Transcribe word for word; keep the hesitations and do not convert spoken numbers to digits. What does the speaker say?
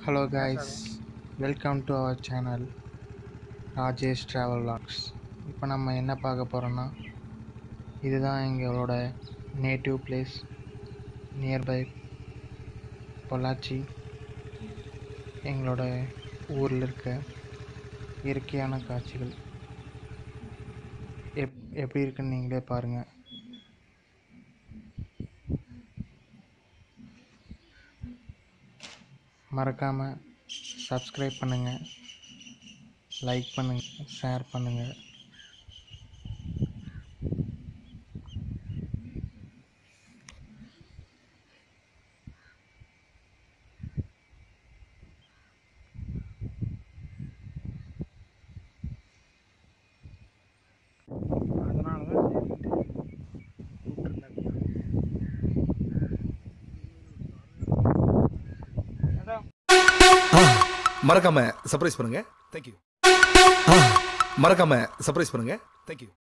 Hello guys, welcome to our channel Rajesh travel vlogs. இப்போ நம்ம என்ன பார்க்க போகிறோன்னா, இதுதான் எங்களோட நேட்டிவ் பிளேஸ் நியர்பை பொள்ளாச்சி. எங்களோட ஊரில் இருக்க இயற்கையான காட்சிகள் எப் எப்படி இருக்குன்னு நீங்களே பாருங்கள். மறக்காமல் சப்ஸ்கிரைப் பண்ணுங்கள், லைக் பண்ணுங்கள், ஷேர் பண்ணுங்கள். மறக்காம சர்ப்ரைஸ் பண்ணுங்க. தேங்க்யூ. மறக்காம சர்ப்ரைஸ் பண்ணுங்க. தேங்க்யூ.